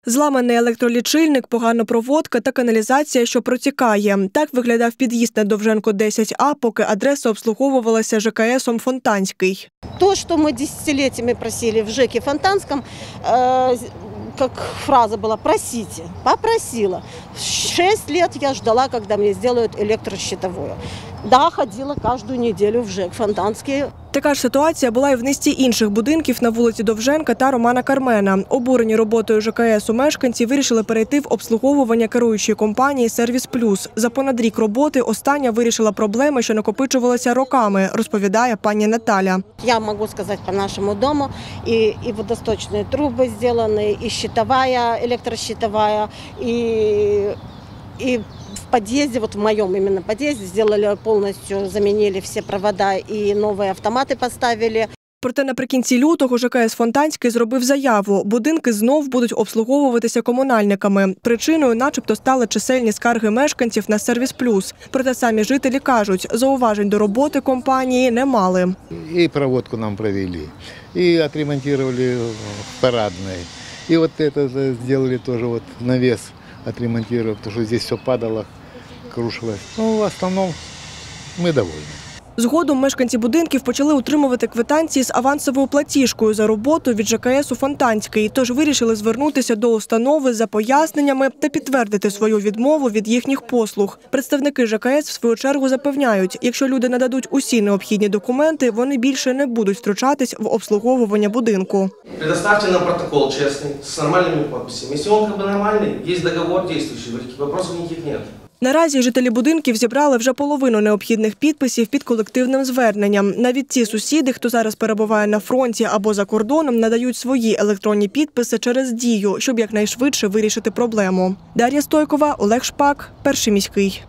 Зламаний електролічильник, погана проводка та каналізація, що протікає. Так виглядав під'їзд на Довженко 10А, поки адреса обслуговувалася ЖКСом «Фонтанський». То, что мы десятилетиями просили в ЖЭКе Фонтанском, как фраза была «просите», попросила. 6 лет я ждала, когда мне сделают электрощитовую. Да, ходила каждую неделю в ЖЭК Фонтанский. Така ж ситуація була і в низці інших будинків на вулиці Довженка та Романа Кармена. Обурені роботою ЖКСу мешканці вирішили перейти в обслуговування керуючої компанії «Сервіс Плюс». За понад рік роботи остання вирішила проблеми, що накопичувалися роками, розповідає пані Наталя. Я можу сказати по нашому дому, і водосточні труби зроблені, і щитова, електрощитова, и в подъезде, вот в моем именно подъезде, сделали полностью, заменили все провода и новые автоматы поставили. Проте наприкінці лютого ЖКС «Фонтанський» зробив заяву. Будинки знов будуть обслуговуватися комунальниками. Причиною начебто стали чисельні скарги мешканців на «Сервіс Плюс». Проте самі жителі кажуть, зауважень до роботи компанії не мали. І проводку нам провели, і отремонтували в парадній. І от це зробили теж навіс. Отремонтировав, потому что здесь все падало, крушилось. Ну, в основном мы довольны. Згодом мешканці будинків почали утримувати квитанції з авансовою платіжкою за роботу від ЖКСу «Фонтанський», тож вирішили звернутися до установи за поясненнями та підтвердити свою відмову від їхніх послуг. Представники ЖКС в свою чергу запевняють, якщо люди нададуть усі необхідні документи, вони більше не будуть втручатись в обслуговування будинку. Предоставьте нам протокол честный, с нормальными подписями. Если он нормальный, есть договор действующий, вопросов никаких нет. Наразі жителі будинків зібрали вже половину необхідних підписів під колективним зверненням. Навіть ті сусіди, хто зараз перебуває на фронті або за кордоном, надають свої електронні підписи через Дію, щоб якнайшвидше вирішити проблему. Дар'я Стойкова, Олег Шпак, Перший міський.